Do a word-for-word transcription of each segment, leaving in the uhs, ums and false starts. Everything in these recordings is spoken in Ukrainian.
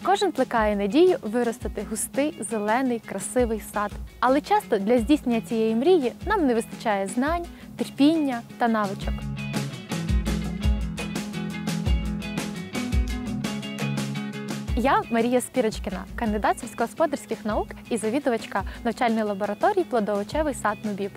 Кожен плекає надію виростити густий, зелений, красивий сад. Але часто для здійснення цієї мрії нам не вистачає знань, терпіння та навичок. Я Марія Спірочкіна, кандидат сільськогосподарських наук і завідувачка навчальної лабораторії «Плодоовочевий сад НУБІП».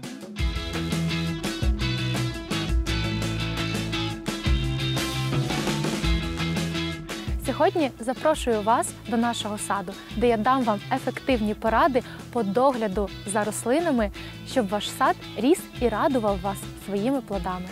Сьогодні запрошую вас до нашого саду, де я дам вам ефективні поради по догляду за рослинами, щоб ваш сад ріс і радував вас своїми плодами.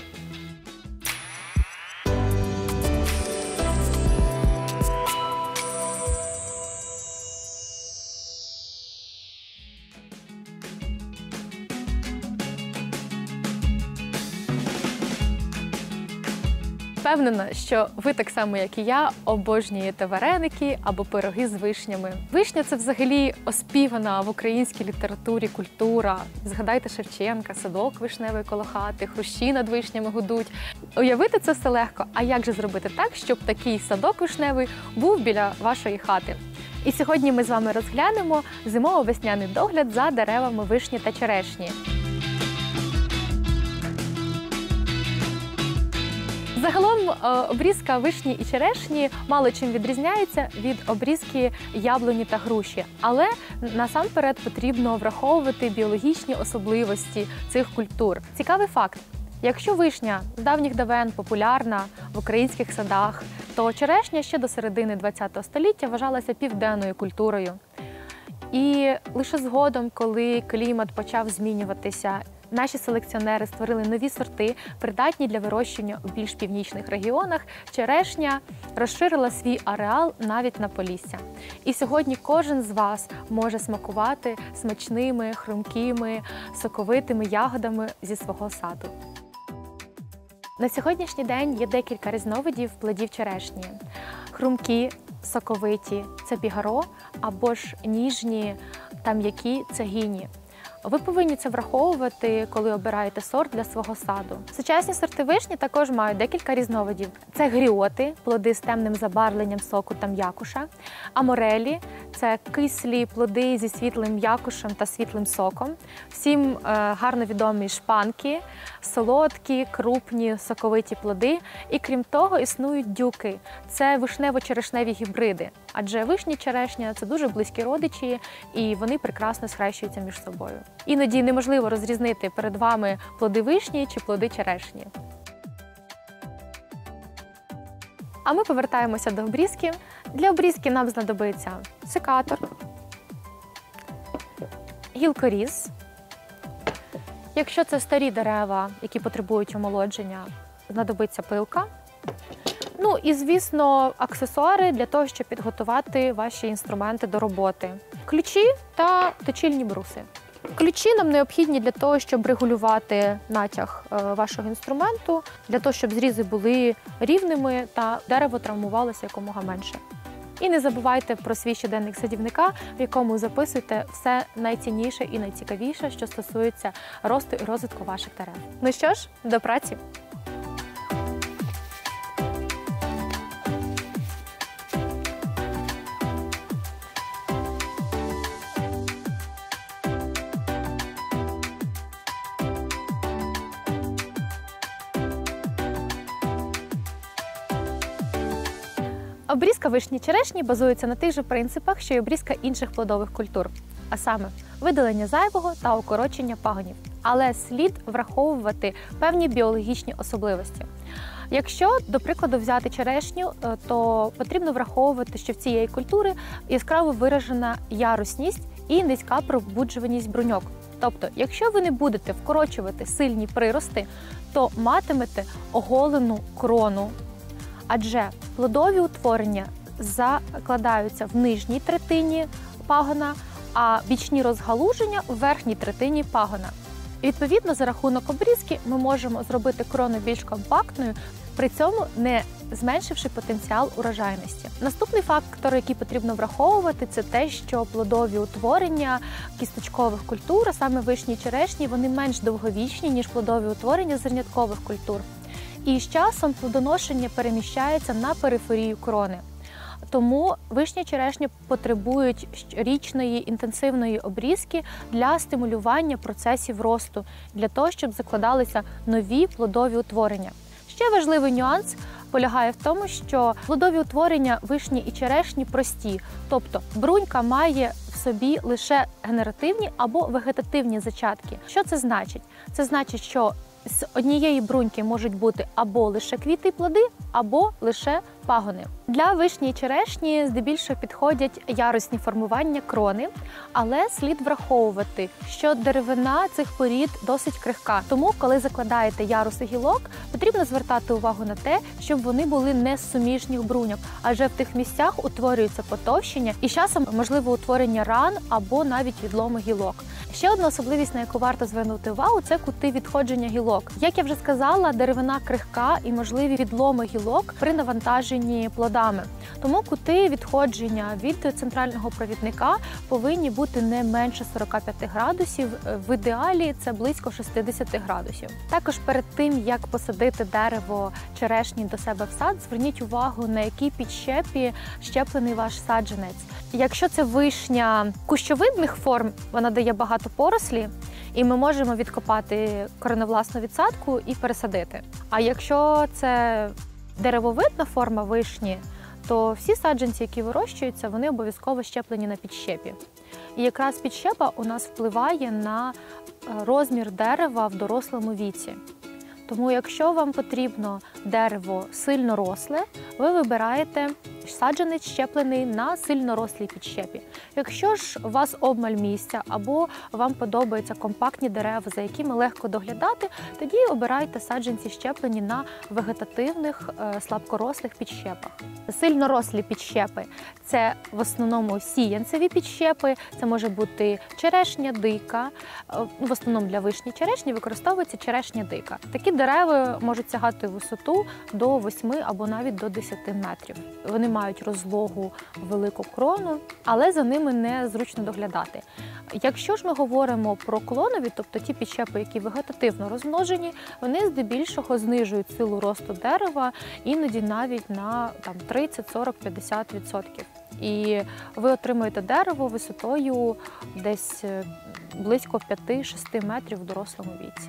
Впевнена, що ви так само, як і я, обожнюєте вареники або пироги з вишнями. Вишня – це взагалі оспівана в українській літературі культура. Згадайте Шевченка, садок вишневий коло хати, хрущі над вишнями гудуть. Уявити це все легко, а як же зробити так, щоб такий садок вишневий був біля вашої хати? І сьогодні ми з вами розглянемо зимово-весняний догляд за деревами вишні та черешні. Загалом обрізка вишні і черешні мало чим відрізняється від обрізки яблуні та груші. Але насамперед потрібно враховувати біологічні особливості цих культур. Цікавий факт. Якщо вишня з давніх давен популярна в українських садах, то черешня ще до середини ХХ століття вважалася південною культурою. І лише згодом, коли клімат почав змінюватися, наші селекціонери створили нові сорти, придатні для вирощення у більш північних регіонах, черешня розширила свій ареал навіть на Полісся. І сьогодні кожен з вас може смакувати смачними, хрумкими, соковитими ягодами зі свого саду. На сьогоднішній день є декілька різновидів плодів черешні. Хрумкі, соковиті – це пігаро, або ж ніжні та м'які – це гіні. Ви повинні це враховувати, коли обираєте сорт для свого саду. Сучасні сорти вишні також мають декілька різновидів. Це гріоти, плоди з темним забарвленням соку та м'якуша. Аморелі – це кислі плоди зі світлим м'якушем та світлим соком. Всім е, гарно відомі шпанки, солодкі, крупні, соковиті плоди. І крім того, існують дюки – це вишнево-черешневі гібриди. Адже вишні і черешня – це дуже близькі родичі, і вони прекрасно схрещуються між собою. Іноді неможливо розрізнити перед вами плоди вишні чи плоди черешні. А ми повертаємося до обрізки. Для обрізки нам знадобиться секатор, гілкоріз. Якщо це старі дерева, які потребують омолодження, знадобиться пилка. Ну і, звісно, аксесуари для того, щоб підготувати ваші інструменти до роботи. Ключі та точильні бруси. Ключі нам необхідні для того, щоб регулювати натяг вашого інструменту, для того, щоб зрізи були рівними та дерево травмувалося якомога менше. І не забувайте про свій щоденник садівника, в якому записуйте все найцінніше і найцікавіше, що стосується росту і розвитку ваших дерев. Ну що ж, до праці! Обрізка вишні черешні базується на тих же принципах, що й обрізка інших плодових культур, а саме видалення зайвого та укорочення пагонів. Але слід враховувати певні біологічні особливості. Якщо, до прикладу, взяти черешню, то потрібно враховувати, що в цієї культури яскраво виражена ярусність і низька пробуджуваність бруньок. Тобто, якщо ви не будете вкорочувати сильні прирости, то матимете оголену крону. Адже плодові утворення закладаються в нижній третині пагона, а бічні розгалуження – у верхній третині пагона. І відповідно, за рахунок обрізки ми можемо зробити крону більш компактною, при цьому не зменшивши потенціал урожайності. Наступний фактор, який потрібно враховувати, це те, що плодові утворення кісточкових культур, а саме вишні і черешні, вони менш довговічні, ніж плодові утворення зерняткових культур. І з часом плодоношення переміщається на периферію крони. Тому вишня і черешня потребують річної інтенсивної обрізки для стимулювання процесів росту, для того, щоб закладалися нові плодові утворення. Ще важливий нюанс полягає в тому, що плодові утворення вишні і черешні прості, тобто брунька має в собі лише генеративні або вегетативні зачатки. Що це значить? Це значить, що з однієї бруньки можуть бути або лише квіти і плоди, або лише пагони. Для вишні і черешні здебільшого підходять ярусні формування крони, але слід враховувати, що деревина цих порід досить крихка. Тому, коли закладаєте яруси гілок, потрібно звертати увагу на те, щоб вони були не з суміжніх бруньок, адже в тих місцях утворюється потовщення і з часом можливо утворення ран або навіть відломи гілок. Ще одна особливість, на яку варто звернути увагу, це кути відходження гілок. Як я вже сказала, деревина крихка і можливі відломи гілок при навантаженні плодами. Тому кути відходження від центрального провідника повинні бути не менше сорока п'яти градусів, в ідеалі це близько шістдесяти градусів. Також перед тим, як посадити дерево черешні до себе в сад, зверніть увагу, на якій підщепі щеплений ваш саджанець. Якщо це вишня кущовидних форм, вона дає багато порослі, і ми можемо відкопати кореневласну відсадку і пересадити. А якщо це деревовидна форма вишні, то всі саджанці, які вирощуються, вони обов'язково щеплені на підщепі. І якраз підщепа у нас впливає на розмір дерева в дорослому віці. Тому якщо вам потрібно дерево сильно росле, ви вибираєте саджанець щеплений на сильно рослій підщепі. Якщо ж у вас обмаль місця або вам подобаються компактні дерева, за якими легко доглядати, тоді обирайте саджанці щеплені на вегетативних слабкорослих підщепах. Сильно рослі підщепи – це в основному сіянцеві підщепи, це може бути черешня дика, в основному для вишні черешні використовується черешня дика. Такі дерева можуть сягати висоту до восьми або навіть до десяти метрів. Вони мають розлогу велику крону, але за ними незручно доглядати. Якщо ж ми говоримо про клонові, тобто ті підщепи, які вегетативно розмножені, вони здебільшого знижують силу росту дерева, іноді навіть на там, тридцять, сорок, п'ятдесят відсотків. І ви отримуєте дерево висотою десь близько п'яти-шести метрів в дорослому віці.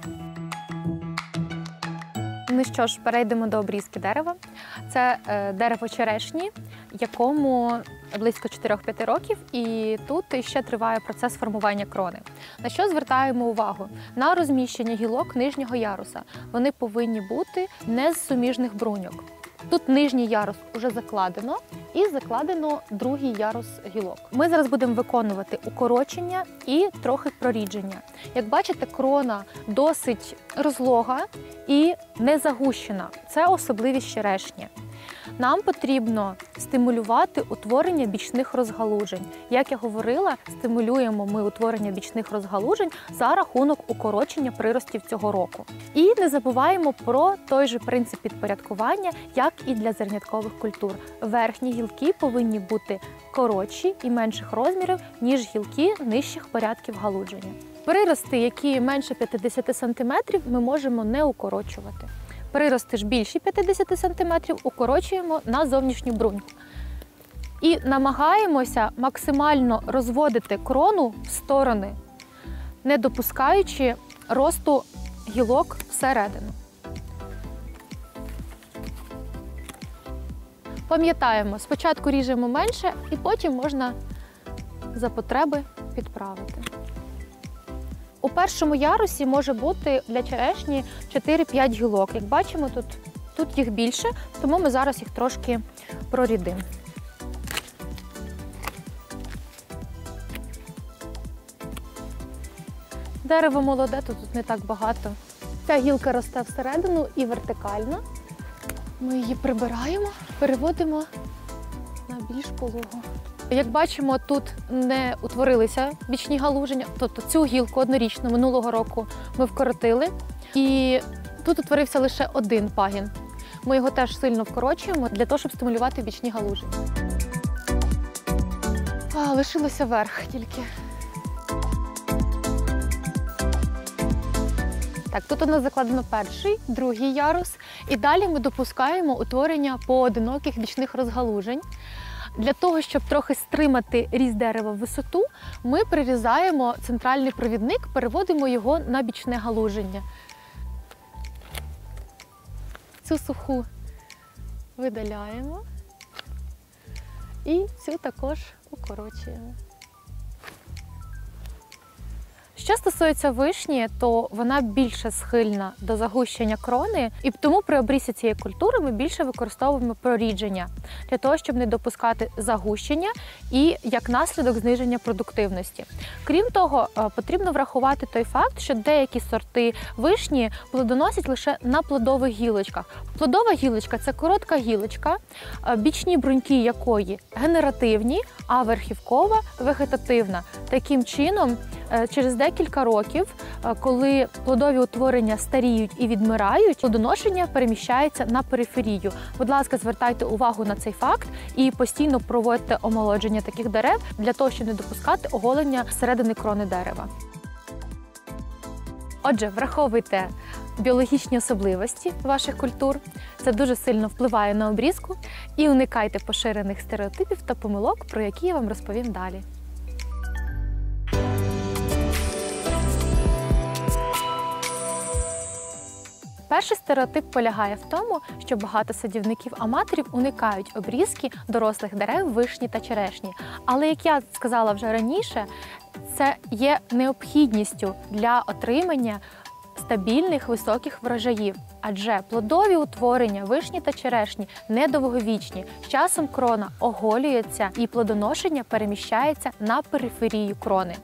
Ну що ж, перейдемо до обрізки дерева. Це е, дерево черешні, якому близько чотирьох-п'яти років, і тут ще триває процес формування крони. На що звертаємо увагу? На розміщення гілок нижнього яруса. Вони повинні бути не з суміжних бруньок. Тут нижній ярус вже закладено і закладено другий ярус гілок. Ми зараз будемо виконувати укорочення і трохи прорідження. Як бачите, крона досить розлога і не загущена. Це особливість черешні. Нам потрібно стимулювати утворення бічних розгалужень. Як я говорила, стимулюємо ми утворення бічних розгалужень за рахунок укорочення приростів цього року. І не забуваємо про той же принцип підпорядкування, як і для зерняткових культур. Верхні гілки повинні бути коротші і менших розмірів, ніж гілки нижчих порядків галудження. Прирости, які менше п'ятдесят сантиметрів, ми можемо не укорочувати. Прирости ж більші п'ятдесят сантиметрів укорочуємо на зовнішню бруньку. І намагаємося максимально розводити крону в сторони, не допускаючи росту гілок всередину. Пам'ятаємо, спочатку ріжемо менше, і потім можна за потреби підправити. У першому ярусі може бути для черешні чотири-п'ять гілок. Як бачимо, тут, тут їх більше, тому ми зараз їх трошки прорідимо. Дерево молоде, то тут не так багато. Ця гілка росте всередину і вертикально. Ми її прибираємо, переводимо на більш пологу. Як бачимо, тут не утворилися бічні галуження, тобто цю гілку однорічно минулого року ми вкоротили. І тут утворився лише один пагін. Ми його теж сильно вкорочуємо для того, щоб стимулювати бічні галуження. А, лишилося верх тільки. Так, тут у нас закладено перший, другий ярус. І далі ми допускаємо утворення поодиноких бічних розгалужень. Для того, щоб трохи стримати ріст дерева в висоту, ми прирізаємо центральний провідник, переводимо його на бічне галуження. Цю суху видаляємо і цю також укорочуємо. Що стосується вишні, то вона більше схильна до загущення крони, і тому при обрізці цієї культури ми більше використовуємо прорідження, для того, щоб не допускати загущення і, як наслідок, зниження продуктивності. Крім того, потрібно врахувати той факт, що деякі сорти вишні плодоносять лише на плодових гілочках. Плодова гілочка – це коротка гілочка, бічні бруньки якої генеративні, а верхівкова – вегетативна. Таким чином, через декілька років, коли плодові утворення старіють і відмирають, плодоношення переміщається на периферію. Будь ласка, звертайте увагу на цей факт і постійно проводьте омолодження таких дерев для того, щоб не допускати оголення середини крони дерева. Отже, враховуйте біологічні особливості ваших культур. Це дуже сильно впливає на обрізку. І уникайте поширених стереотипів та помилок, про які я вам розповім далі. Перший стереотип полягає в тому, що багато садівників-аматорів уникають обрізки дорослих дерев вишні та черешні. Але, як я сказала вже раніше, це є необхідністю для отримання стабільних високих врожаїв. Адже плодові утворення вишні та черешні недовговічні. З часом крона оголюється і плодоношення переміщається на периферію крони.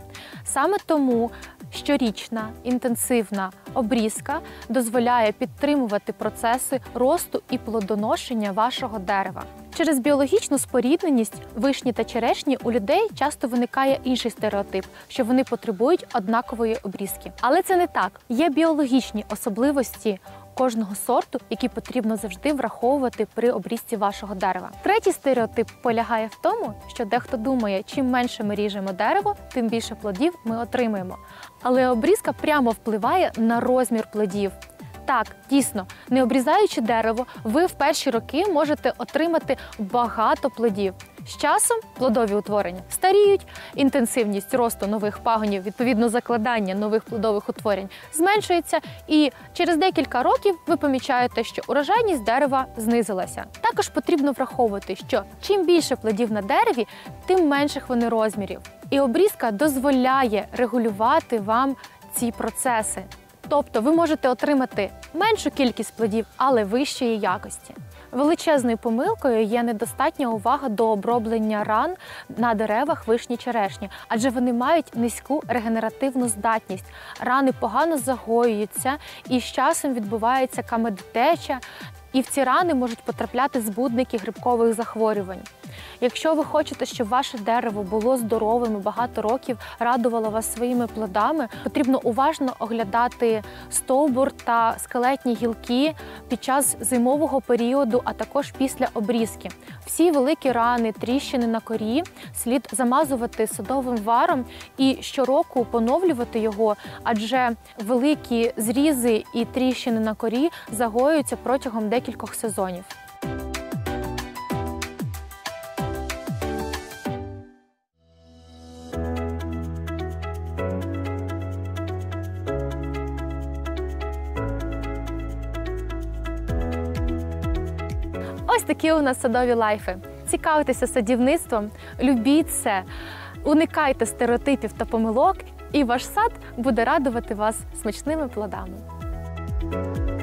Саме тому щорічна інтенсивна обрізка дозволяє підтримувати процеси росту і плодоношення вашого дерева. Через біологічну спорідненість вишні та черешні у людей часто виникає інший стереотип, що вони потребують однакової обрізки. Але це не так. Є біологічні особливості кожного сорту, які потрібно завжди враховувати при обрізці вашого дерева. Третій стереотип полягає в тому, що дехто думає, чим менше ми ріжемо дерево, тим більше плодів ми отримаємо. Але обрізка прямо впливає на розмір плодів. Так, дійсно, не обрізаючи дерево, ви в перші роки можете отримати багато плодів. З часом плодові утворення старіють, інтенсивність росту нових пагонів, відповідно закладання нових плодових утворень зменшується, і через декілька років ви помічаєте, що урожайність дерева знизилася. Також потрібно враховувати, що чим більше плодів на дереві, тим менших вони розмірів. І обрізка дозволяє регулювати вам ці процеси. Тобто ви можете отримати меншу кількість плодів, але вищої якості. Величезною помилкою є недостатня увага до оброблення ран на деревах вишні-черешні, адже вони мають низьку регенеративну здатність. Рани погано загоюються і з часом відбувається камедотеча, і в ці рани можуть потрапляти збудники грибкових захворювань. Якщо ви хочете, щоб ваше дерево було здоровим і багато років радувало вас своїми плодами, потрібно уважно оглядати стовбур та скелетні гілки під час зимового періоду, а також після обрізки. Всі великі рани, тріщини на корі слід замазувати садовим варом і щороку поновлювати його, адже великі зрізи і тріщини на корі загоюються протягом декількох сезонів. Ось такі у нас садові лайфи. Цікавтеся садівництвом, любіть це, уникайте стереотипів та помилок, і ваш сад буде радувати вас смачними плодами.